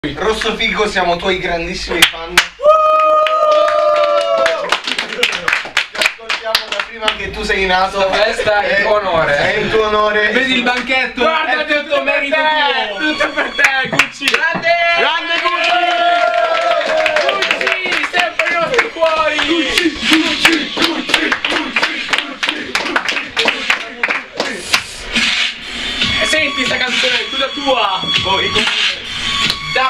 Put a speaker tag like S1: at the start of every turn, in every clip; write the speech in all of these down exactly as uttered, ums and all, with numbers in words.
S1: Rosso Figo, siamo tuoi grandissimi fan. Ti ascoltiamo da prima che tu sei nato.
S2: Questa è il tuo onore.
S1: È il tuo onore.
S2: Vedi il banchetto? Guarda, è tutto merito tuo. Tutto per te, Gucci. Grande!
S1: Grande Gucci!
S2: Gucci, sempre i nostri cuori. Gucci, Gucci, Gucci, Gucci, Gucci. E senti sta canzone, è tutta tua. Poi da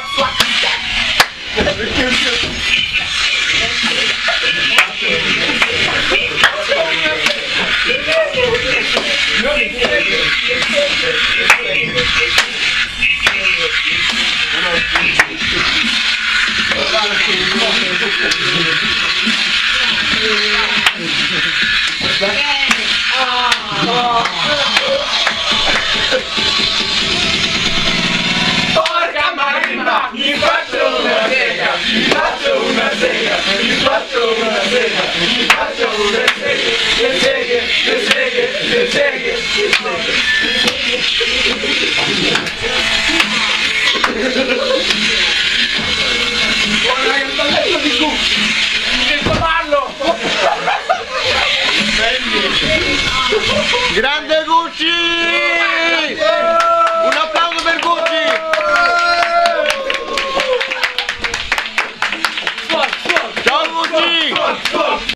S2: porca marimba, mi faccio una sega, mi faccio una sega, mi faccio una sega, mi faccio una sega, le seghe, le seghe, le seghe, guarda che balletto di Gucci, devi farlo!
S1: Grande Gucci!